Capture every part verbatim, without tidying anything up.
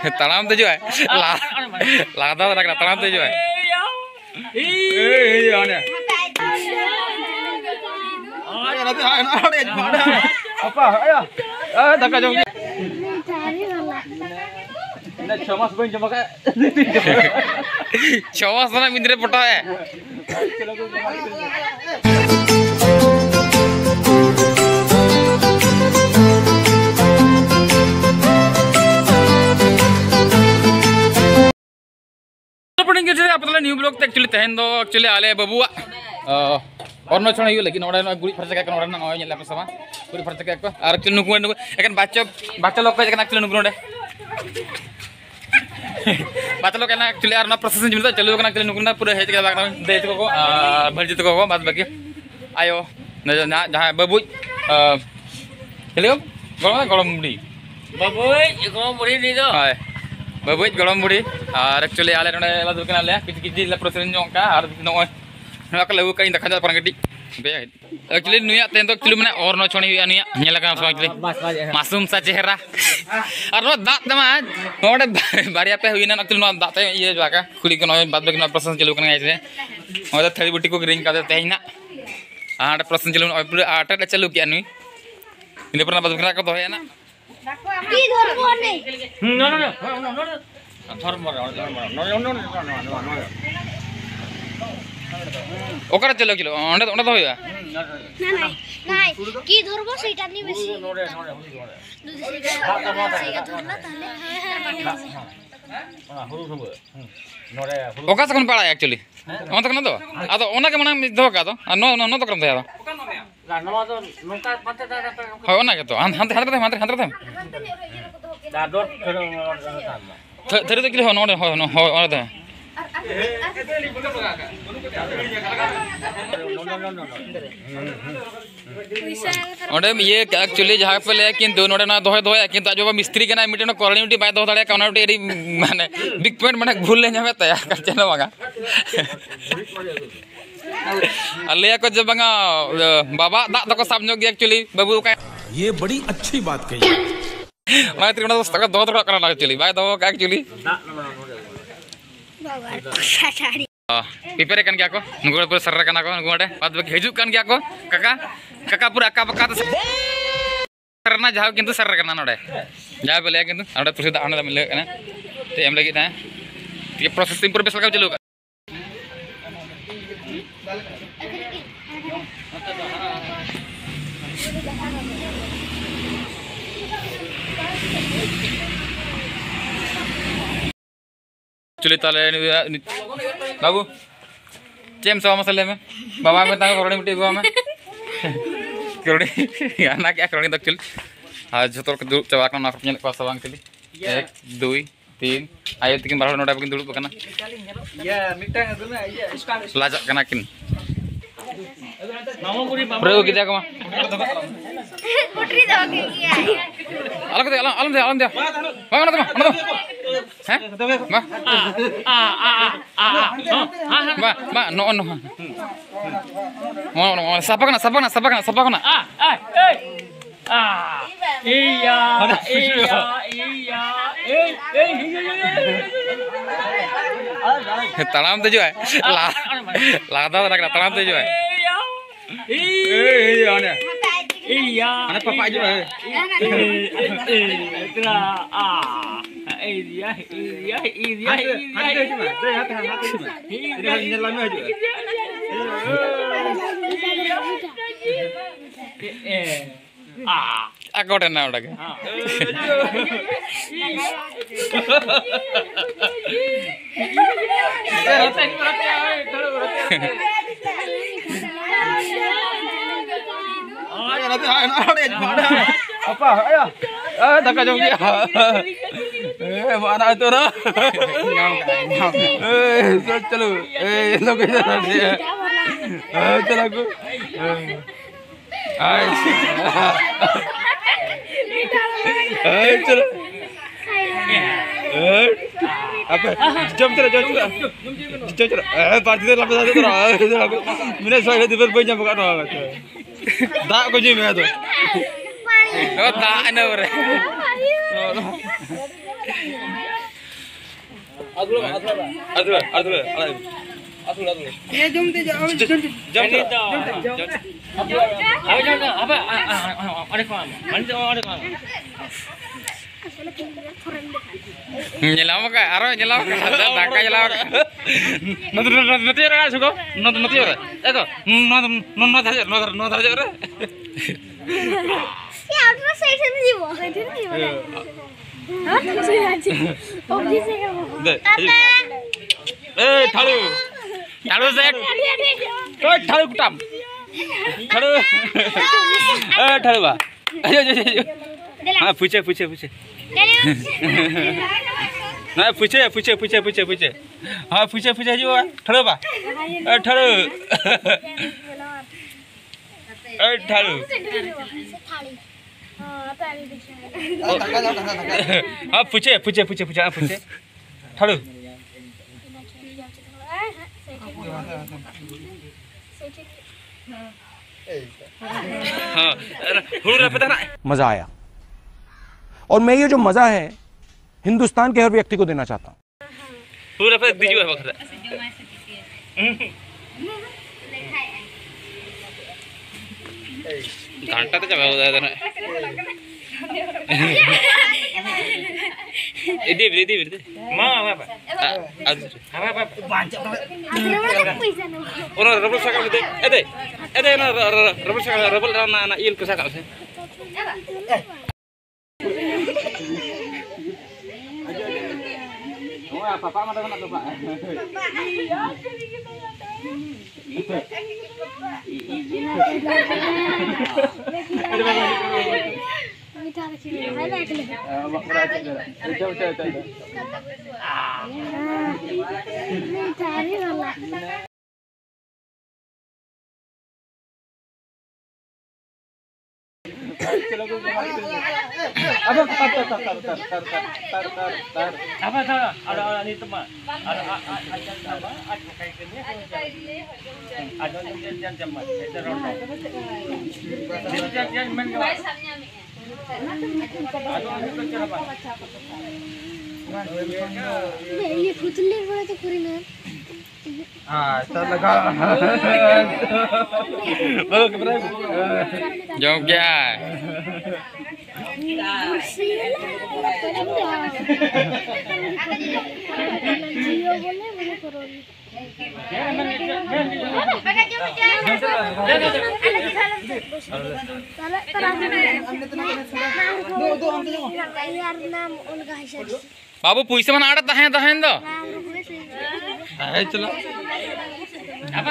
Talam tujuh eh. Lah. Lah tahu tak talam tujuh eh. Eh, ana. Ayo nanti ana apa? Ayo. Eh, tak jom. Ini cuma sebenarnya cuma kayak. Cuma sana mindre foto eh. New blog actually तहन दो actually आले बाबुआ और no छोड़ा लगी नोडे no Gudi फरचा का नोडे no ये Lepus समा गुड़ी फरचा का और एक्चुअली नुकु नुकु एकन बच्चा बच्चा लोग का एक्चुअली नुकु नोडे बच्चा लोग ना एक्चुअली आर ना प्रोसेसिंग जिमता चलो ना एक्चुअली नुकु ना पूरे हेज के बाग दे को को भलजित को को बात बाकी आयो ना जहां बाबू हेलो गलम गलम मुड़ी बाबू गलम मुड़ी नी दो हाय बाबू गलम मुड़ी और एक्चुअली आले नोडे ला दुकन आले किछ किछ ला प्रोसेसिंग जों का और नो ना का लेउ का इन देखा जा पर गड्डी एक्चुअली नुया तेन तो एक्चुअली माने और नो छोणी हुआ नुया नेला का एक्चुअली मासूम सा चेहरा और नो दात दमा नोडे बारिया पे हुई ना एक्चुअली नो दात ये जाका खुली के नो बाद बाकी नो प्रोसेसिंग चलु कना ऐसे ओदा थड़ी बुटी को रिंग का ते ना आड़ प्रोसेसिंग चलु पूरे आटा चलु के नुई इन पर बाद बाकी का तो है ना की धरबो ने नो नो नो नो धर्म नो नो नो ओकरा चलो किलो ओंडे ओंडे तो होया ना ना নাই কি ধরবো সেটা নি বেশি নড়ে নড়ে যদি সেটা সেটা ধরলা তাহলে हां हुरु सब नोरे ओका सकन पड़ा एक्चुअली हम तक न तो आ तो ओना के मना दो का तो नो नो नो तो करम था ला नो तो नोका पते दा हो ओना के तो हम हम हाथ हाथ हाथ हाथ दा दो थरे तो किलो हो नो हो नो हो ओना तो ओडे ये एक्चुअली जहां पे ले किंतु नोडे ना दोहे दोहे किंतु जो मिस्त्री के ना मिटे क्वालिटी बाय दो दाड़े काउंटी एडी माने बिग पॉइंट माने भूल ले जावे तया करते ना बागा अले को जब बागा बाबा दा तको सामने गया एक्चुअली बाबू का ये बड़ी अच्छी बात कही माने त्रिकोण तो दो दो करना एक्चुअली बाय दो का एक्चुअली पिपर kan क्या को नुगुड़ पूरा सररा कना को नुगुड़े बाद बाकी हिजु kan क्या को काका काका पूरा अक्का पक्का तो सरना जाओ किंतु सररा कना नोडे जा बोले किंतु नोडे प्रसिद्ध आने मिले कना ते एम लगी ना ये प्रोसेसिंग पूरा बेस लगा चलो एक्चुअली ताले बाबू चेम सवा मसले में बाबा में तांग करोड़ी मिट्टी बाबा में करोड़ी ना क्या करोड़ी तक चल आज जो तो दूर चवा का ना अपने पास सवांग चली एक दो तीन आयो तीन बारह नोटा बिकिन दूर बकना Ya, मिटा है तो ना ये इसका लाजा कना किन मामा पूरी प्रयोग किया कमा पुटरी दो के किया अलग दे अलग दे अलग दे मांगना तो मांगना हैं मा आ आ आ आ मा मा नो नो mau mau sapakna sapakna sapakna sapakna आ आ ए आ iya iya iya eh eh talam tujuh eh lah lah tahu tak talam tujuh eh Eh, ana. iya Ana papa aja bah. itra a iya iya iya Hati cuma, hati hati hati cuma. Ini hanya jalan aja. eh ah aku udah nau lagi Ayo nanti ana apa? Ayo. Eh, tak jom dia. Eh, mana itu dah? Eh, चलो. Eh, लोग इधर आ रहे हैं. Eh, चल aku. Ay. Ay, चलो. Eh. Apa? Jom terus, jom terus. Jom terus. Eh, parti terus lapis terus. Aku. Mina soalnya di berbanyak bukan orang. Tak kau jadi mana tu? oh tak ada ber Adul, adul, adul, adul, adul, adul. Ini jom tu jom jom jom jom. Apa jom apa? Ada kawan. Mana ada kawan. Nyelam ka, aro nyelam ka, daka nyelam. Nanti nanti orang suka, nanti nanti orang. Eko, nanti nanti aja, nanti nanti aja orang. Ya, apa sih ini jiwa? Ini jiwa. Hah? Saya aja. Oh, bisa kamu. Tata. Eh, thalu. Thalu set. Kau thalu kutam. Thalu. Eh, thalu ba. Ayo, ayo, ayo. Ah, puce, puce, puce. Nah, puce, puce, puce, puce, puce. Ah, puce, puce juga. Thalu ba. Eh, thalu. Eh, thalu. Ah, puce, puce, puce, puce, ah, puce. Thalu. हाँ, हुरु पता ना मजा आया और मैं ये जो मजा है हिंदुस्तान के हर व्यक्ति को देना चाहता हूँ। हुरु पता दिजु है बखरा घंटा तो चला होता है ना इधर इधर इधर Mau apa? apa Apa apa? Bancak banget. orang rebel sakal itu ada ada yang rebel sakal rebel anak anak il kesakal sih oh apa apa mana mana tuh pak Apa salah? Ada orang itu mah. Ada ada apa? Ada kaitannya. Ada yang jam jam mas. Itu rondo. Jam jam main ke. Ada orang itu apa? ये फुटले बड़ा तो पूरी ना Ah, start lagi. Baru ke berapa? Jogja बाबू पुइसे मन आड़त है तो है तो Ayo चलो. Apa?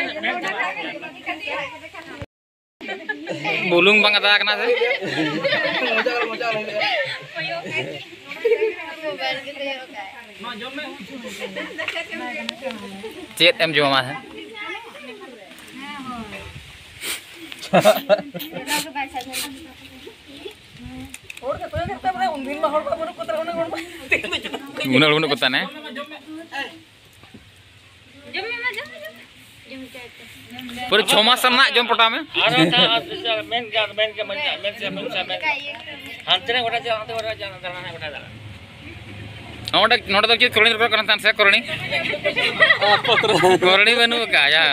bulung bang kata kena sih chết em cuma mas guna guna kutan ya पूरे छह मास ना जम पटा में Ada tak main ke main ke main ke main ke main ke main. Hantar orang jalan, hantar orang jalan, jalan orang jalan. नोट नोट तो किस करोनी रुपया करना था से करोनी करोनी बनू का या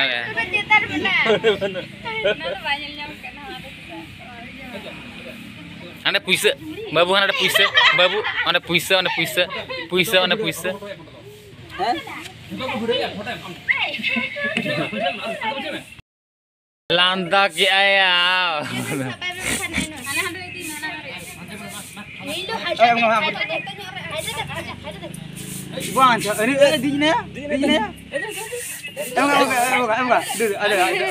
ane puisa babu ane puisa babu ane puisa ane puisa puisa ane puisa landa ki ayah Buang, ini ini di sini ya, di sini ya. Enggak, enggak, enggak, enggak. Dulu ada, ada.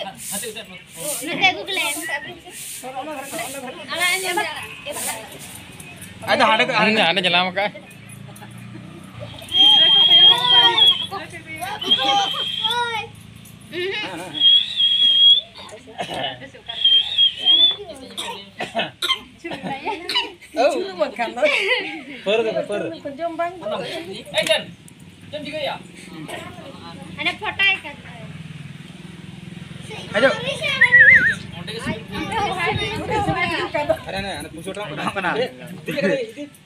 Ada, ada, ada ada jalan makan Oh, makan lah. Per, per. Eh Jan, jam tiga ya. Ada foto ikan. Ayo. Ada nih, anak musuh orang pernah kena. Tiga kali,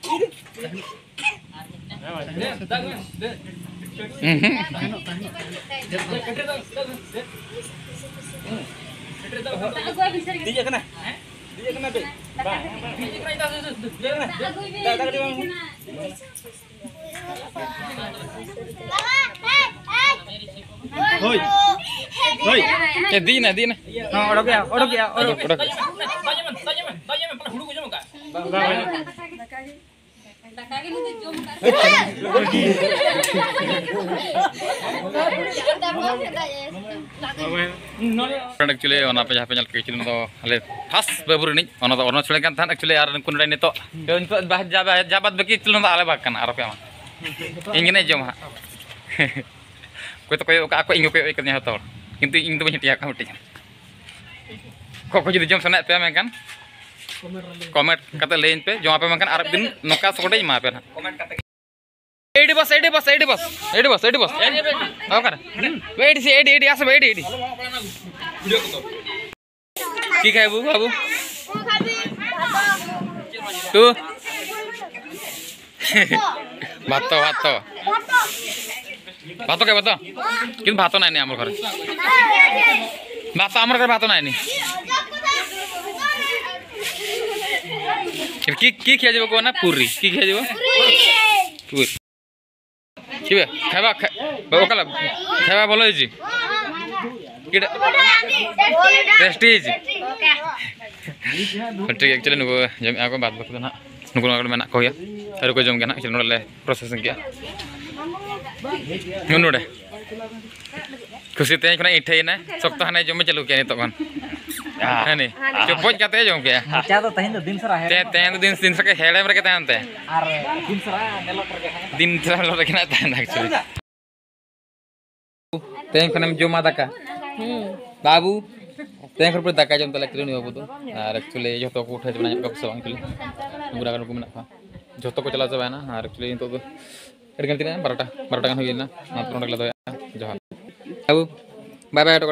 Dia kena. Dia kena be. Dia kena. Hoi. Hoi. Eh di na di na. Nah, orok ya, orok ya, orok. Udah. Actually ona pe jaha pe nyal ke chilun to ale fas babur ni ona to orno chule kan tan actually ar kun dai nito yo nito bah jabat jabat beki chilun ale bakan arok ya ma ingine jom ha ko to koyo aku ingo koyo ikatnya hotor kintu ing to banyak ka uti kok ko jadi jom sana pe men kan comment kata lain pe jom apa makan arab din noka sokode ma pe comment kata eighty bus eighty bus eighty bus eighty bus eighty bus apa kan wait si eighty eighty asa eighty eighty ki khai bu babu tu bato bato bato ke bato kin bato nai ni amar ঘরে bato amar ঘরে bato nai ni কি কি খেয়ে যাব কোনা পুরি কি খেয়ে যাব পুরি কি বে খাবা ওকালা খাবা বলো জি কিটা প্রেস্টিজ ঠিক एक्चुअली नुगो जम ako बात बात ना नुगो नुगो मेना को या अरे को जम के ना एक्चुअली नोले प्रोसेसिंग किया नुनोडे खुशी ते कना इठे ना सप्ताह ने जम चालू किया तो कन है नी चुपच काते जम के चा तो तहिन दिन सरा है ते ते दिन दिन सके हेड़े मरे के तानते आर दिन सरा नेलो कर के दिन सरा लो के ना तान एक्चुअली ते कनम जमा दाका बाबू ते खर पर दाका जम तले किलो नि बाबू तो आर एक्चुअली जतो को उठे जना गप सवांग किलो बुरा गन को मेना पा जतो को चला जाबा ना आर एक्चुअली तो एडगन तिना बारह बारह गान होइना ना पुरन लगला दया जहां बाबू बाय बाय